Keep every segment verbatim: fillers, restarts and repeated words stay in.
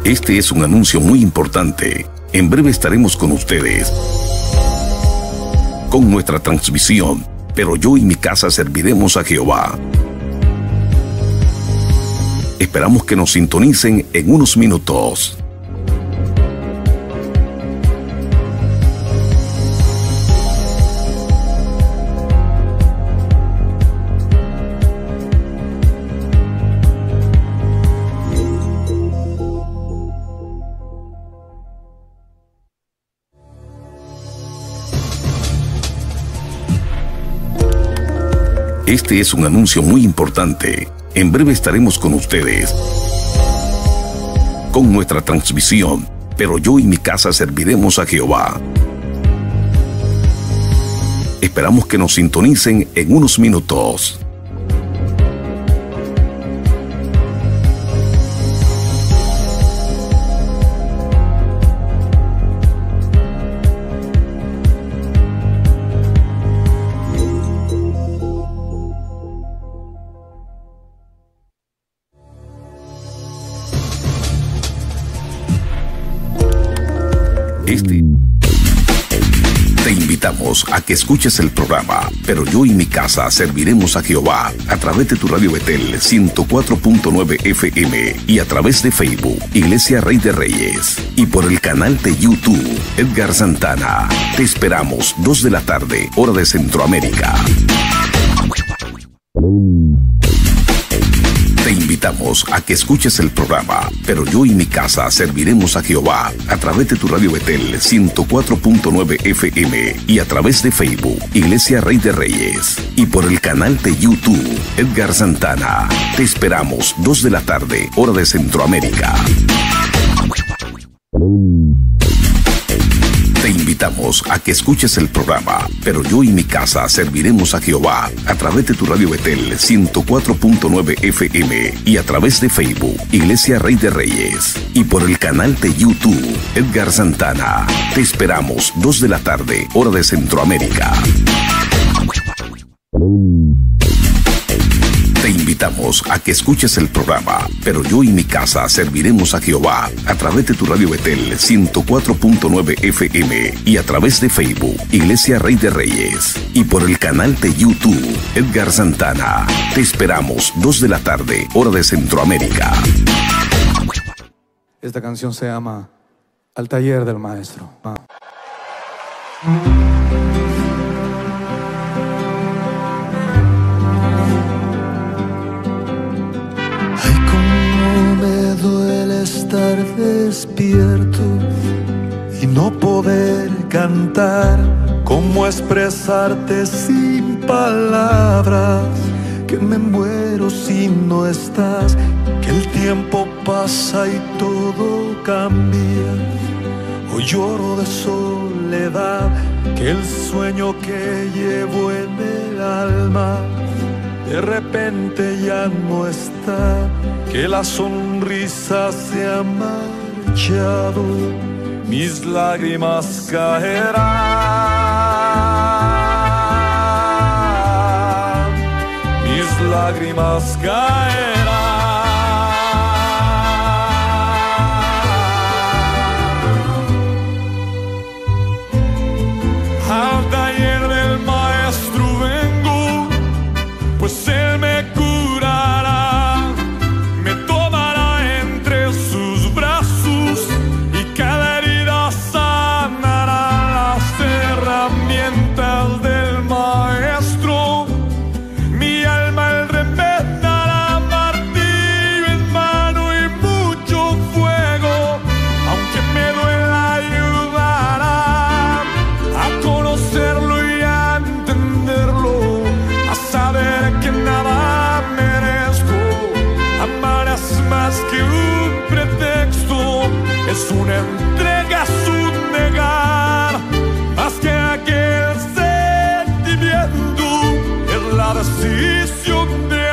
Este es un anuncio muy importante. En breve estaremos con ustedes con nuestra transmisión, pero yo y mi casa serviremos a Jehová. Esperamos que nos sintonicen en unos minutos. Este es un anuncio muy importante. En breve estaremos con ustedes con nuestra transmisión, pero yo y mi casa serviremos a Jehová. Esperamos que nos sintonicen en unos minutos. Este. Te invitamos a que escuches el programa Pero yo y mi casa serviremos a Jehová a través de tu radio Betel ciento cuatro punto nueve F M y a través de Facebook Iglesia Rey de Reyes y por el canal de YouTube Edgar Santana. Te esperamos dos de la tarde, hora de Centroamérica. Te invitamos a que escuches el programa Pero yo y mi casa serviremos a Jehová a través de tu radio Betel ciento cuatro punto nueve F M y a través de Facebook Iglesia Rey de Reyes y por el canal de YouTube Edgar Santana. Te esperamos dos de la tarde, hora de Centroamérica. Te invitamos a que escuches el programa Pero yo y mi casa serviremos a Jehová a través de tu radio Betel ciento cuatro punto nueve F M y a través de Facebook Iglesia Rey de Reyes y por el canal de YouTube Edgar Santana. Te esperamos dos de la tarde, hora de Centroamérica. Te invitamos a que escuches el programa Pero yo y mi casa serviremos a Jehová a través de tu radio Betel ciento cuatro punto nueve F M y a través de Facebook Iglesia Rey de Reyes y por el canal de YouTube Edgar Santana. Te esperamos dos de la tarde, hora de Centroamérica. Esta canción se llama Al Taller del Maestro. Ah. Estar despierto y no poder cantar, cómo expresarte sin palabras, que me muero si no estás, que el tiempo pasa y todo cambia. Hoy lloro de soledad, que el sueño que llevo en el alma de repente ya no está, que la sonrisa se ha marchado, mis lágrimas caerán, mis lágrimas caerán. Al taller del maestro vengo, pues él me curará, me tomará entre sus brazos y cada herida sanará. Las herramientas del maestro, mi alma él remediará, martillo en mano y mucho fuego, aunque me duela ayudará a conocerlo y a entenderlo, a saber que nada merezco. Amar es más que un pretexto, es una entrega, es un negar, más que aquel sentimiento, es la decisión de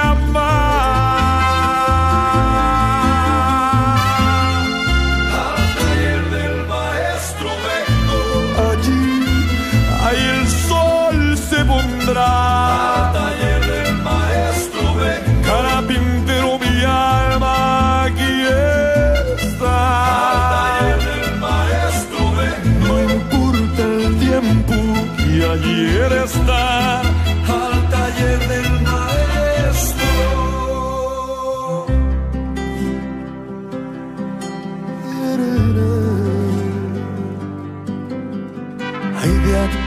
amar. Al taller del maestro vengo, allí, ahí el sol se pondrá. Al taller del maestro vengo, carpintero mi alma aquí está.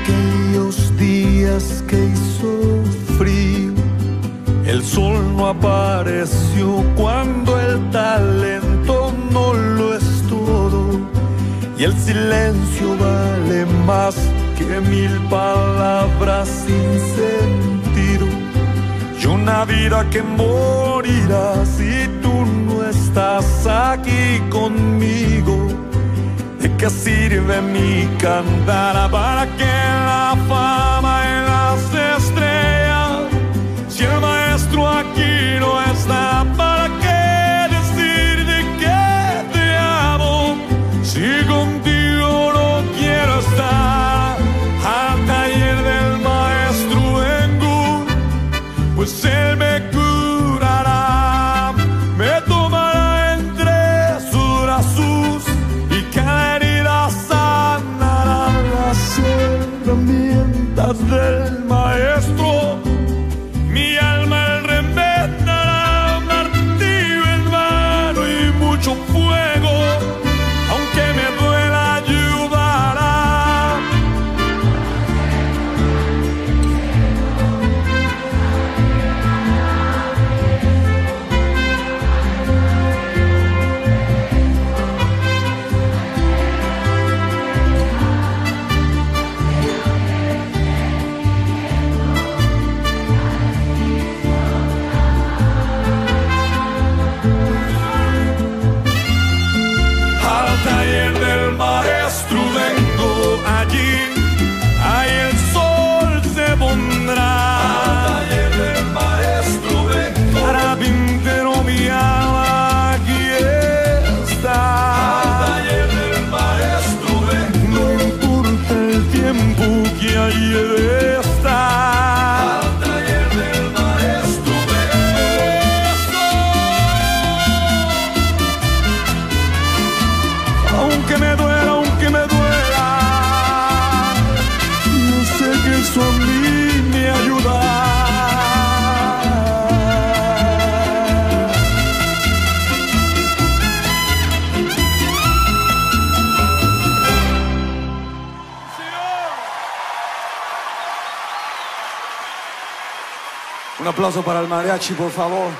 aquellos días que hizo frío, el sol no apareció cuando el talento no lo es todo, y el silencio vale más que mil palabras sin sentido, y una vida que morirá si tú no estás aquí conmigo. ¿De qué sirve mi cantar? ¿Para que la fama y las estrellas si el maestro aquí no está? ¿Para qué decir de que te amo si contigo no quiero estar? Al taller del maestro vengo, pues él me curará, me tomará entre sus brazos y cada herida sanará. Las herramientas del maestro mi alma él reinventará, martillo en mano y mucho fuego, aunque me duela ayudará. Al taller del maestro vengo, allí, ahí el sol se pondrá. Al taller del maestro vengo, carpintero mi alma aquí está. Al taller del maestro vengo, no importa el tiempo que ahí he de estar. Al taller del maestro vengo, aunque me duela, aunque me duela, yo sé que eso a mí me ayuda. Un aplauso para el mariachi, por favor.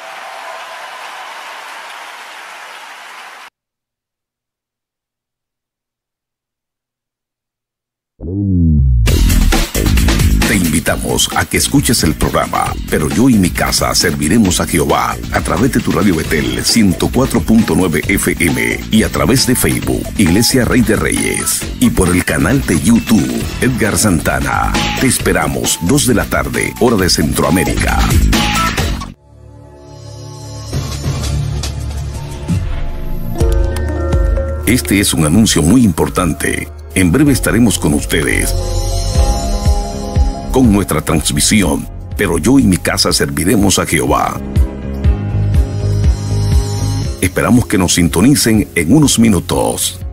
Te invitamos a que escuches el programa Pero yo y mi casa serviremos a Jehová a través de tu radio Betel ciento cuatro punto nueve F M y a través de Facebook Iglesia Rey de Reyes y por el canal de YouTube Edgar Santana. Te esperamos dos de la tarde, hora de Centroamérica. Este es un anuncio muy importante. En breve estaremos con ustedes con nuestra transmisión, Pero yo y mi casa serviremos a Jehová. Esperamos que nos sintonicen en unos minutos.